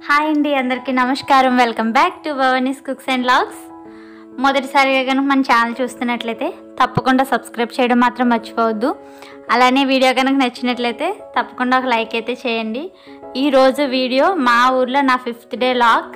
Hi అండి, అందరికీ నమస్కారం. Welcome back to Bhavani's cooks and vlogs. మొదటిసారిగా కనుక మన ఛానల్ చూస్తున్నట్లయితే తప్పకుండా సబ్స్క్రైబ్ చేయడం మాత్రం మర్చిపోవద్దు. అలానే వీడియో కనుక నచ్చినట్లయితే తప్పకుండా ఒక లైక్ అయితే చేయండి. ఈరోజు వీడియో మా ఊర్లో నా 5th డే వ్లాగ్.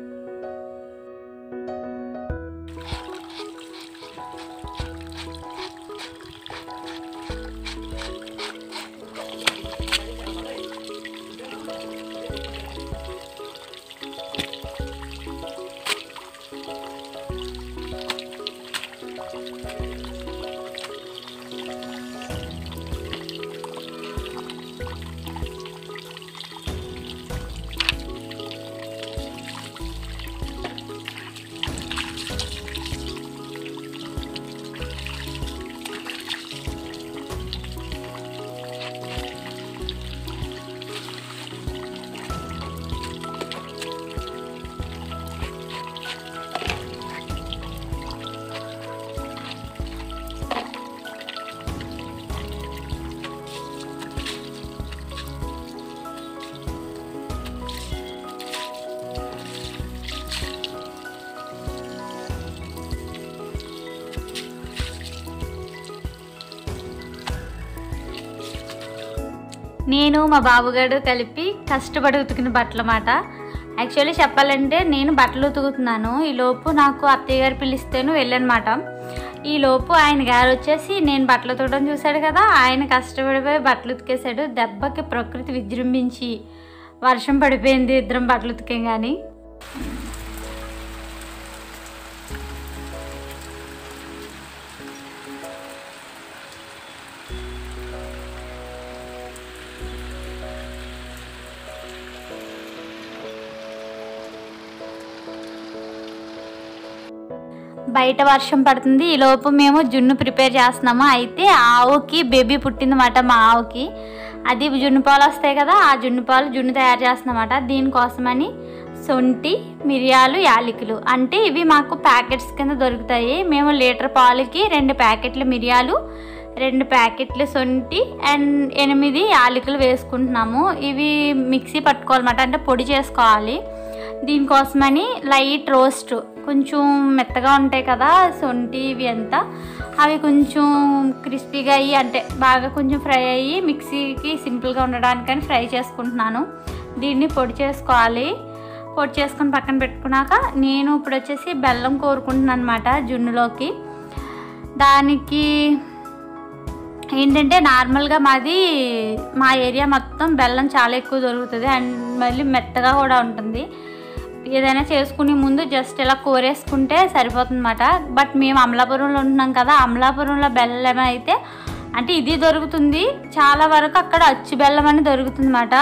నేను మా బాబుగాడు కలిపి కష్టపడి ఉతికిన బట్టలు మాట. యాక్చువల్లీ చెప్పాలంటే నేను బట్టలు ఉతుకుతున్నాను. ఈలోపు నాకు అత్తయ్య గారు పిలిస్తేను వెళ్ళనమాట. ఈలోపు ఆయన గారు వచ్చేసి నేను బట్టలు ఉతకడం చూశాడు కదా, ఆయన కష్టపడిపోయి బట్టలు ఉతికేశాడు. దెబ్బకి ప్రకృతి విజృంభించి వర్షం పడిపోయింది ఇద్దరం బట్టలు ఉతికాం. కానీ బయట వర్షం పడుతుంది. ఈలోపు మేము జున్ను ప్రిపేర్ చేస్తున్నాము. అయితే ఆవుకి బేబీ పుట్టిందన్నమాట. మా ఆవుకి అది జున్ను పాలు వస్తాయి కదా, ఆ జున్ను పాలు జున్ను తయారు చేస్తున్నమాట. దీనికోసమని శొంఠి, మిరియాలు, యాలకులు అంటే ఇవి మాకు ప్యాకెట్స్ కింద దొరుకుతాయి. మేము లీటర్ పాలకి 2 ప్యాకెట్ల మిరియాలు, 2 ప్యాకెట్ల శొంఠి అండ్ 8 యాలకులు వేసుకుంటున్నాము. ఇవి మిక్సీ పట్టుకోవాలన్నమాట, అంటే పొడి చేసుకోవాలి. దీనికోసమని లైట్ రోస్ట్, కొంచెం మెత్తగా ఉంటాయి కదా శొంఠి ఇవి అంతా, అవి కొంచెం క్రిస్పీగా అయ్యి అంటే బాగా కొంచెం ఫ్రై అయ్యి మిక్సీకి సింపుల్గా ఉండడానికని ఫ్రై చేసుకుంటున్నాను. దీన్ని పొడి చేసుకోవాలి. పొడి చేసుకొని పక్కన పెట్టుకున్నాక నేను ఇప్పుడు వచ్చేసి బెల్లం కోరుకుంటున్నాను అనమాట జున్నులోకి. దానికి ఏంటంటే నార్మల్గా మా ఏరియా మొత్తం బెల్లం చాలా ఎక్కువ దొరుకుతుంది అండ్ మళ్ళీ మెత్తగా కూడా ఉంటుంది. ఏదైనా చేసుకునే ముందు జస్ట్ ఇలా కోరేసుకుంటే సరిపోతుందన్నమాట. బట్ మేము అమలాపురంలో ఉంటున్నాం కదా, అమలాపురంలో బెల్లం అయితే అంటే ఇది దొరుకుతుంది. చాలా వరకు అక్కడ అచ్చు బెల్లం అని దొరుకుతుంది అన్నమాట.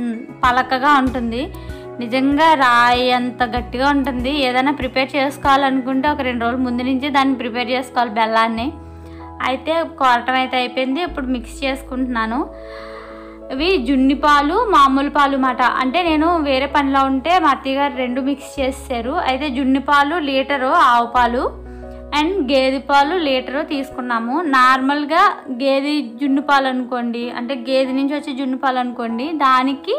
పలకగా ఉంటుంది, నిజంగా రాయి అంత గట్టిగా ఉంటుంది. ఏదైనా ప్రిపేర్ చేసుకోవాలనుకుంటే ఒక 2 రోజుల ముందు నుంచి దాన్ని ప్రిపేర్ చేసుకోవాలి బెల్లాన్ని. అయితే కోరటం అయితే అయిపోయింది. ఇప్పుడు మిక్స్ చేసుకుంటున్నాను. ఇవి జున్ని పాలు, మామూలు పాలు మాట. అంటే నేను వేరే పనిలో ఉంటే మా అత్తయ్య గారు 2 మిక్స్ చేశారు. అయితే జున్ని పాలు లీటరు, ఆవు పాలు అండ్ గేదె పాలు లీటరు తీసుకున్నాము. నార్మల్గా గేదె జున్ను పాలు అనుకోండి, అంటే గేదె నుంచి వచ్చే జున్ను పాలు అనుకోండి, దానికి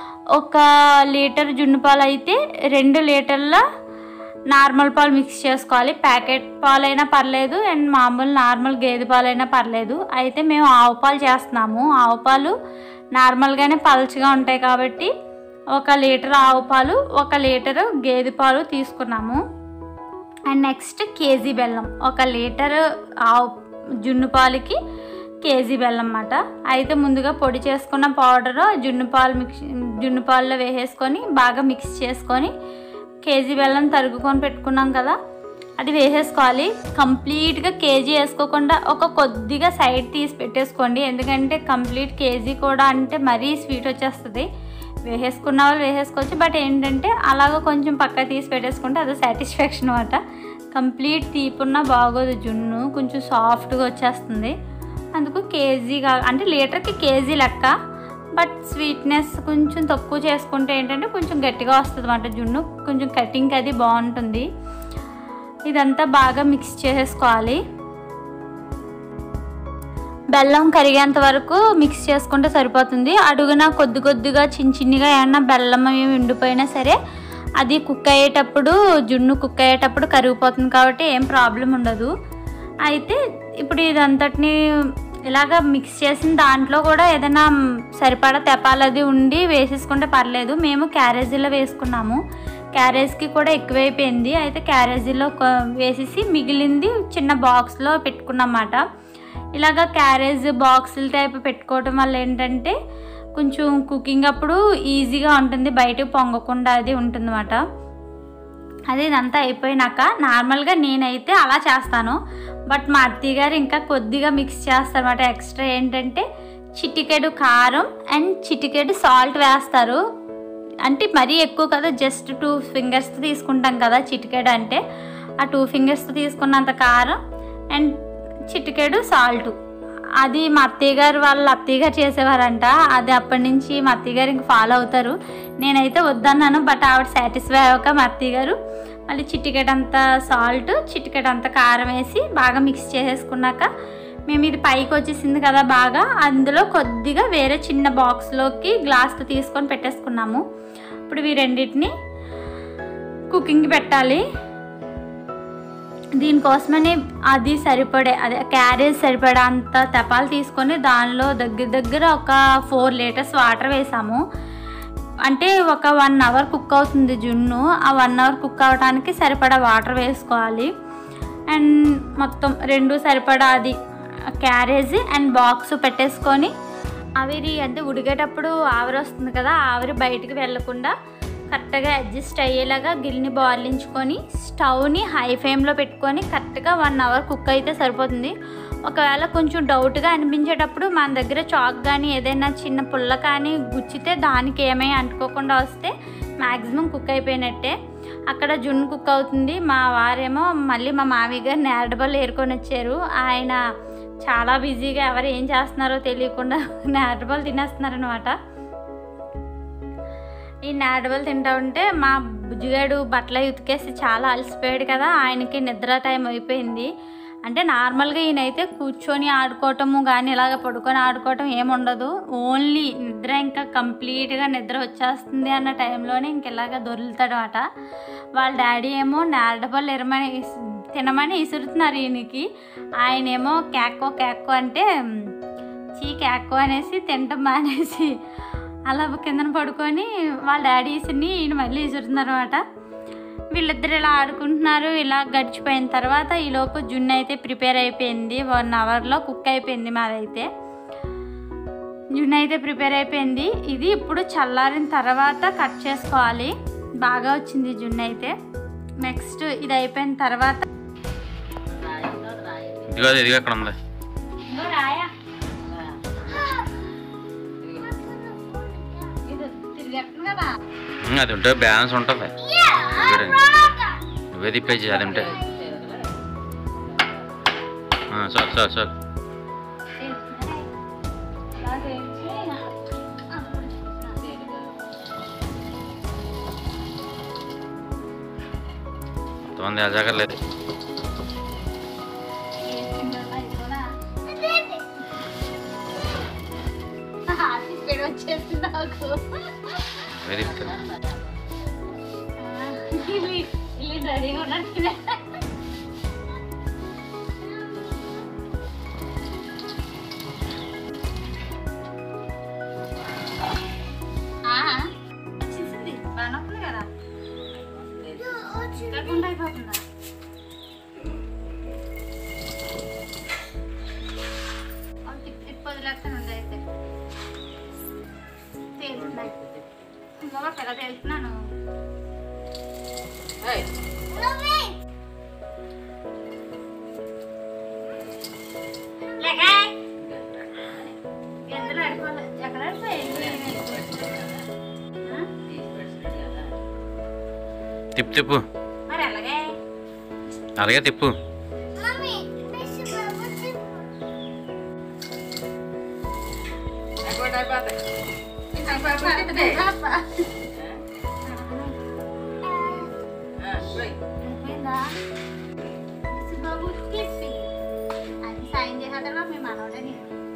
1 లీటర్ జున్ను పాలు అయితే 2 లీటర్ల నార్మల్ పాలు మిక్స్ చేసుకోవాలి. ప్యాకెట్ పాలైనా పర్లేదు అండ్ మామూలు నార్మల్ గేదె పాలైనా పర్లేదు. అయితే మేము ఆవు పాలు చేస్తున్నాము. ఆవు పాలు నార్మల్గానే పల్చగా ఉంటాయి కాబట్టి 1 లీటర్ ఆవు పాలు, 1 లీటరు గేదె పాలు తీసుకున్నాము. అండ్ నెక్స్ట్ కేజీ బెల్లం, 1 లీటర్ ఆవు జున్ను పాలకి కేజీ బెల్లం అన్నమాట. అయితే ముందుగా పొడి చేసుకున్న పౌడరు జున్ను పాలలో వేసేసుకొని బాగా మిక్స్ చేసుకొని కేజీ బెల్లం తరుగుకొని పెట్టుకున్నాం కదా, అది వేసేసుకోవాలి. కంప్లీట్గా కేజీ వేసుకోకుండా ఒక కొద్దిగా సైడ్ తీసి పెట్టేసుకోండి. ఎందుకంటే కంప్లీట్ కేజీ కూడా అంటే మరీ స్వీట్ వచ్చేస్తుంది. వేసేసుకున్న వాళ్ళు వేసేసుకోవచ్చు, బట్ ఏంటంటే అలాగ కొంచెం పక్క తీసి పెట్టేసుకుంటే అది సాటిస్ఫాక్షన్ అన్నమాట. కంప్లీట్ తీపున్న బాగోదు, జున్ను కొంచెం సాఫ్ట్గా వచ్చేస్తుంది. అందుకు కేజీగా అంటే లీటర్కి కేజీ లెక్క. బట్ స్వీట్నెస్ కొంచెం తక్కువ చేసుకుంటే ఏంటంటే కొంచెం గట్టిగా వస్తుంది అన్నమాట జున్ను, కొంచెం కటింగ్ అది బాగుంటుంది. ఇదంతా బాగా మిక్స్ చేసేసుకోవాలి. బెల్లం కరిగేంత వరకు మిక్స్ చేసుకుంటే సరిపోతుంది. అడుగున కొద్ది కొద్దిగా చిన్నగా ఏమన్నా బెల్లం ఏమి ఉండిపోయినా సరే అది కుక్ అయ్యేటప్పుడు జున్ను కుక్ అయ్యేటప్పుడు కరిగిపోతుంది కాబట్టి ఏం ప్రాబ్లం ఉండదు. అయితే ఇప్పుడు ఇదంతటిని ఇలాగ మిక్స్ చేసిన దాంట్లో కూడా ఏదైనా సరిపడా తెపాలది ఉండి వేసేసుకుంటే పర్లేదు. మేము క్యారేజీలో వేసుకున్నాము, క్యారేజ్కి కూడా ఎక్కువైపోయింది. అయితే క్యారేజీలో వేసేసి మిగిలింది చిన్న బాక్స్లో పెట్టుకున్నమాట. ఇలాగ క్యారేజ్ బాక్సుల టైప్ పెట్టుకోవడం వల్ల ఏంటంటే కొంచెం కుకింగ్ అప్పుడు ఈజీగా ఉంటుంది, బయటకు పొంగకుండా అది ఉంటుందన్నమాట. అది ఇదంతా అయిపోయినాక నార్మల్గా నేనైతే అలా చేస్తాను. బట్ మా అత్తయ్య గారు ఇంకా కొద్దిగా మిక్స్ చేస్తారన్నమాట. ఎక్స్ట్రా ఏంటంటే చిటికెడు కారం అండ్ చిటికెడు సాల్ట్ వేస్తారు. అంటే మరీ ఎక్కువ కదా, జస్ట్ 2 ఫింగర్స్తో తీసుకుంటాం కదా చిటికెడు అంటే, ఆ 2 ఫింగర్స్తో తీసుకున్నంత కారం అండ్ చిటికెడు సాల్ట్. అది మా అత్తయ్య గారు వాళ్ళ అత్తయ్య గారు చేసేవారంట. అది అప్పటి నుంచి మా అత్తయ్య గారు ఇంక ఫాలో అవుతారు. నేనైతే వద్దన్నాను, బట్ ఆవిడ సాటిస్ఫై అవ్వక మా అత్తయ్య గారు మళ్ళీ చిటికెడంత సాల్ట్ చిటికెడంత కారం వేసి బాగా మిక్స్ చేసేసుకున్నాక మేము ఇది పైకి వచ్చేసింది కదా బాగా, అందులో కొద్దిగా వేరే చిన్న బాక్స్లోకి గ్లాస్తో తీసుకొని పెట్టేసుకున్నాము. ఇప్పుడు ఇవి రెండింటిని కుకింగ్కి పెట్టాలి. దీనికోసమని అది సరిపడే అదే క్యారేజ్ సరిపడే అంత తెపాలు తీసుకొని దానిలో దగ్గర ఒక 4 లీటర్స్ వాటర్ వేసాము. అంటే ఒక 1 అవర్ కుక్ అవుతుంది జున్ను. ఆ 1 అవర్ కుక్ అవడానికి సరిపడా వాటర్ వేసుకోవాలి. అండ్ మొత్తం 2 సరిపడా అది క్యారేజ్ అండ్ బాక్స్ పెట్టేసుకొని ఆవిరి అంటే ఉడికేటప్పుడు ఆవిరి వస్తుంది కదా, ఆవిరి బయటికి వెళ్ళకుండా కరెక్ట్గా అడ్జస్ట్ అయ్యేలాగా గిన్నెని బార్లించుకొని స్టవ్ని హై ఫ్లేమ్లో పెట్టుకొని కరెక్ట్గా 1 అవర్ కుక్ అయితే సరిపోతుంది. ఒకవేళ కొంచెం డౌట్గా అనిపించేటప్పుడు మన దగ్గర చాక్ కానీ ఏదైనా చిన్న పుల్ల కానీ గుచ్చితే దానికి ఏమీ అంటుకోకుండా వస్తే మ్యాక్సిమం కుక్ అయిపోయినట్టే. అక్కడ జున్ను కుక్ అవుతుంది. మా వారేమో మళ్ళీ మా మామయ్య గారు నేరడబల్ ఏరుకొని వచ్చారు. ఆయన చాలా బిజీగా ఎవరు ఏం చేస్తున్నారో తెలియకుండా నేరడబల్ తినేస్తున్నారనమాట. ఈ నేరడబల్ తింటూ ఉంటే మా బుజ్జిగాడు బట్టలు ఉతికేసి చాలా అలసిపోయాడు కదా, ఆయనకి నిద్ర టైం అయిపోయింది. అంటే నార్మల్గా ఈయనైతే కూర్చొని ఆడుకోవటము కానీ ఇలాగ పడుకొని ఆడుకోవటం ఏముండదు, ఓన్లీ నిద్ర ఇంకా కంప్లీట్గా నిద్ర వచ్చేస్తుంది అన్న టైంలోనే ఇంక ఇలాగ దొరుకుతాడు అట. వాళ్ళ డాడీ ఏమో నేరడబల్ తినమని ఇసురుతున్నారు ఈయనకి. ఆయనేమో క్యాక్కో అంటే క్యాక్కో అనేసి తింటాం మానేసి అలా కిందన పడుకొని వాళ్ళ డాడీస్ని ఈయన మళ్ళీ ఇసురుతున్నారు అనమాట. వీళ్ళిద్దరు ఇలా ఆడుకుంటున్నారు. ఇలా గడిచిపోయిన తర్వాత ఈలోపు జున్ను అయితే ప్రిపేర్ అయిపోయింది. 1 అవర్లో కుక్ అయిపోయింది మాదైతే. జున్ను అయితే ప్రిపేర్ అయిపోయింది. ఇది ఇప్పుడు చల్లారిన తర్వాత కట్ చేసుకోవాలి. బాగా వచ్చింది జున్ను అయితే. నెక్స్ట్ ఇది అయిపోయిన తర్వాత అది ఉంటే బ్యాలెన్స్ ఉంటుంది. నువ్వే తిప్పేసి అది ఉంటే సార్ కొంతమంది అజాగర్లేదు. తెలుస్తున్నాను తిప్పు అలాగే తిప్పు. సాయం చేసిన తర్వాత మేము మనోడని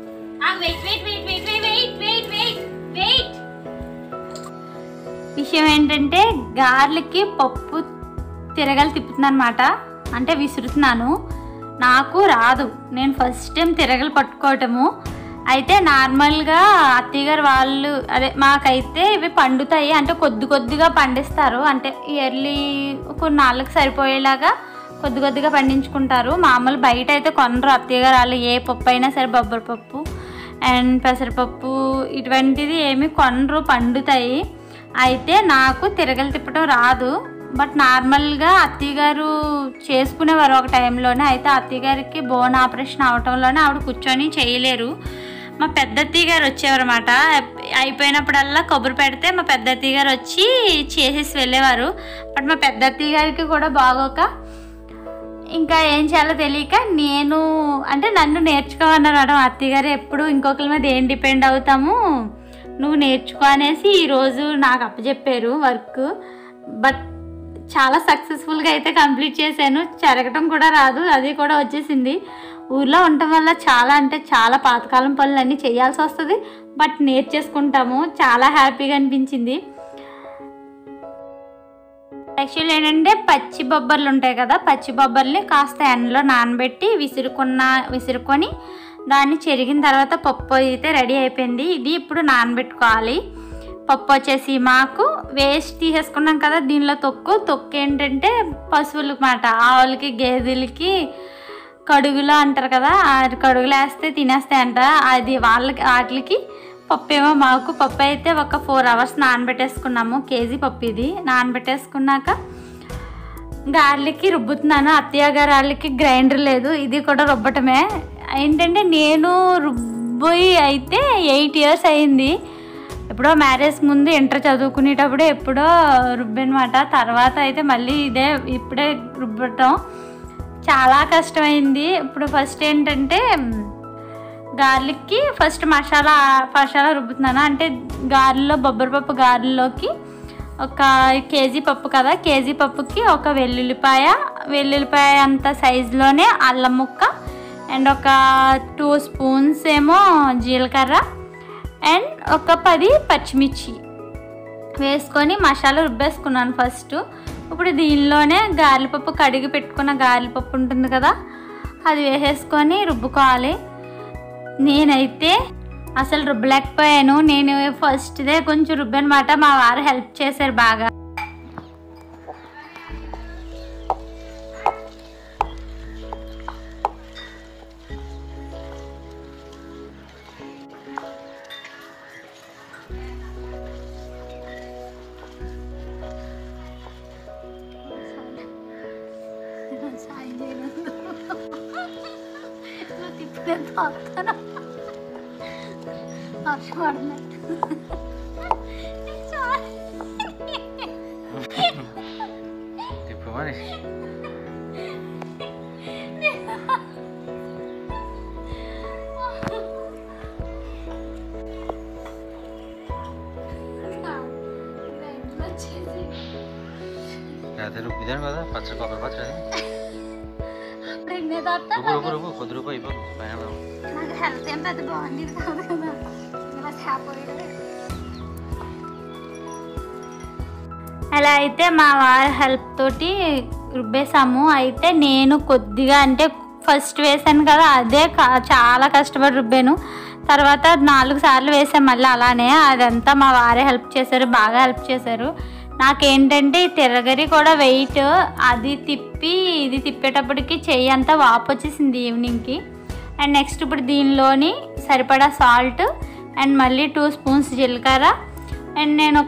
విషయం ఏంటంటే గార్లిక్కి పప్పు తిరగలి తిప్పుతున్నాను అనమాట, అంటే విసురుతున్నాను. నాకు రాదు, నేను ఫస్ట్ టైం తిరగలు పట్టుకోవటము. అయితే నార్మల్గా అత్తయ్య గారు వాళ్ళు అదే మాకైతే ఇవి పండుతాయి, అంటే కొద్దిగా పండిస్తారు, అంటే ఇయర్లీ కొన్నాళ్ళకి సరిపోయేలాగా కొద్దిగా పండించుకుంటారు. మామూలు బయట అయితే కొనరు అత్తయ్య గారు వాళ్ళు. ఏ పప్పు అయినా సరే బొబ్బరి పప్పు అండ్ పెసరపప్పు ఇటువంటిది ఏమి కొనరు, పండుతాయి. అయితే నాకు తిరగలు తిప్పడం రాదు, బట్ నార్మల్గా అత్తయ్య గారు చేసుకునేవారు ఒక టైంలోనే. అయితే అత్తయ్య గారికి బోన్ ఆపరేషన్ అవటంలోనే ఆవిడ కూర్చొని చేయలేరు. మా పెద్ద అత్తయ్య గారు వచ్చేవారన్నమాట. అయిపోయినప్పుడల్లా కొబ్బరి పెడితే మా పెద్ద అత్తయ్య గారు వచ్చి చేసేసి వెళ్ళేవారు. బట్ మా పెద్ద అత్తయ్య గారికి కూడా బాగోక ఇంకా ఏం చేయాలో తెలియక నేను అంటే నన్ను నేర్చుకోమన్నారు మేడం అత్తయ్య గారు. ఎప్పుడు ఇంకొకరి మీద ఏం డిపెండ్ అవుతాము, నువ్వు నేర్చుకో అనేసి ఈరోజు నాకు అప్పచెప్పారు వర్క్. బట్ చాలా సక్సెస్ఫుల్గా అయితే కంప్లీట్ చేశాను. చెరగటం కూడా రాదు, అది కూడా వచ్చేసింది. ఊర్లో ఉండటం వల్ల చాలా అంటే చాలా పాతకాలం పనులన్నీ చేయాల్సి వస్తుంది, బట్ నేర్చేసుకుంటాము. చాలా హ్యాపీగా అనిపించింది. యాక్చువల్లీ ఏంటంటే పచ్చి బొబ్బర్లు ఉంటాయి కదా, పచ్చి బొబ్బర్ని కాస్త ఎండలో నానబెట్టి విసురుకొని దాన్ని చెరిగిన తర్వాత పప్పు అయితే రెడీ అయిపోయింది. ఇది ఇప్పుడు నానబెట్టుకోవాలి. పప్పు వచ్చేసి మాకు వేస్ట్ తీసేసుకున్నాం కదా, దీనిలో తొక్కు ఏంటంటే పశువులకు మాట, ఆవులకి గేదెలకి కడుగులో అంటారు కదా, కడుగులు వేస్తే తినేస్తాయంట. అది వాటికి పప్పు ఏమో మాకు. పప్పు అయితే ఒక 4 hours నానబెట్టేసుకున్నాము. కేజీ పప్పు ఇది. నానబెట్టేసుకున్నాక గార్లిక్కి రుబ్బుతున్నాను. అత్తయ్య గారు వాళ్ళకి గ్రైండర్ లేదు, ఇది కూడా రుబ్బటమే. ఏంటంటే నేను రుబ్బోయి అయితే 8 years అయింది. ఎప్పుడో మ్యారేజ్ ముందు ఇంటర్ చదువుకునేటప్పుడు ఎప్పుడో రుబ్బనమాట. తర్వాత అయితే మళ్ళీ ఇప్పుడే రుబ్బటం చాలా కష్టమైంది. ఇప్పుడు ఫస్ట్ ఏంటంటే గార్లిక్కి ఫస్ట్ మసాలా రుబ్బుతున్నాను. అంటే బొబ్బరిపప్పు గారెల్లోకి ఒక కేజీ పప్పు కదా, కేజీ పప్పుకి ఒక వెల్లుల్లిపాయ అంత సైజులోనే అల్లం ముక్క అండ్ ఒక 2 spoons ఏమో జీలకర్ర అండ్ ఒక 10 పచ్చిమిర్చి వేసుకొని మసాలా రుబ్బేసుకున్నాను ఫస్ట్. ఇప్పుడు దీనిలోనే గారెలపప్పు కడిగి పెట్టుకున్న గారెలపప్పు ఉంటుంది కదా, అది వేసేసుకొని రుబ్బుకోవాలి. నేనైతే అసలు రుబ్బలేకపోయాను. నేను ఫస్ట్దే కొంచెం రుబ్బనమాట, మా వారు హెల్ప్ చేశారు బాగా. ఇదేను కదా పచ్చడి కొబ్బరి పచ్చడి కొద్ది రూపాయి అలా అయితే మా వారి హెల్ప్ తోటి రుబ్బేసాము. అయితే నేను కొద్దిగా అంటే ఫస్ట్ వేసాను కదా, అదే చాలా కష్టపడి రుబ్బాను. తర్వాత 4 సార్లు వేసాను మళ్ళీ అలానే. అదంతా మా వారే హెల్ప్ చేశారు, బాగా హెల్ప్ చేశారు. నాకేంటంటే ఈ తిరగరి కూడా వెయిట్ అది ఇది తిప్పేటప్పటికి చెయ్యి అంతా వాపు వచ్చేసింది ఈవినింగ్కి. అండ్ నెక్స్ట్ ఇప్పుడు దీనిలోని సరిపడా సాల్ట్ అండ్ మళ్ళీ 2 spoons జీలకర్ర అండ్ నేను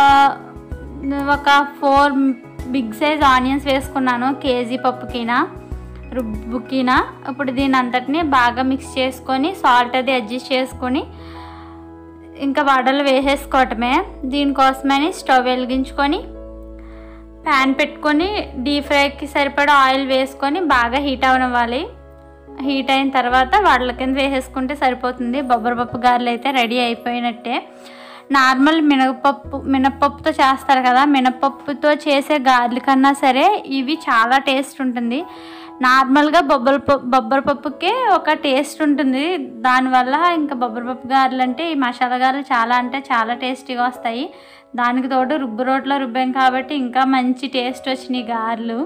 ఒక 4 బిగ్ సైజ్ ఆనియన్స్ వేసుకున్నాను కేజీ రుబ్బుకినా. ఇప్పుడు దీని అంతటిని బాగా మిక్స్ చేసుకొని సాల్ట్ అది అడ్జస్ట్ చేసుకొని ఇంకా వడలు వేసేసుకోవటమే. దీనికోసమని స్టవ్ వెలిగించుకొని ప్యాన్ పెట్టుకొని డీప్ ఫ్రైకి సరిపడా ఆయిల్ వేసుకొని బాగా హీట్ అవనివ్వాలి. హీట్ అయిన తర్వాత వడల కింద వేసేసుకుంటే సరిపోతుంది. బొబ్బరిపప్పు గారెలు అయితే రెడీ అయిపోయినట్టే. నార్మల్ మినపప్పుతో చేస్తారు కదా, మినపప్పుతో చేసే గారెల కన్నా సరే ఇవి చాలా టేస్ట్ ఉంటుంది. నార్మల్గా బొబ్బరి పప్పుకే ఒక టేస్ట్ ఉంటుంది. దానివల్ల ఇంకా బొబ్బరి పప్పు గారెలు అంటే ఈ మసాలా గారెలు చాలా అంటే చాలా టేస్టీగా వస్తాయి. దానికి తోడు రోట్లో రుబ్బాం కాబట్టి ఇంకా మంచి టేస్ట్ వచ్చినాయి గారెలు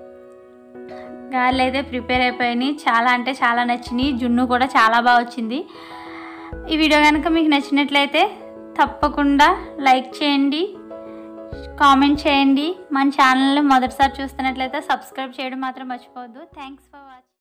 అయితే ప్రిపేర్ అయిపోయినాయి. చాలా అంటే చాలా నచ్చినాయి. జున్ను కూడా చాలా బాగా వచ్చింది. ఈ వీడియో కనుక మీకు నచ్చినట్లయితే తప్పకుండా లైక్ చేయండి, కామెంట్ చేయండి. మన ఛానల్ని మొదటిసారి చూస్తున్నట్లయితే సబ్స్క్రైబ్ చేయడం మాత్రం మర్చిపోవద్దు. Thanks for watching.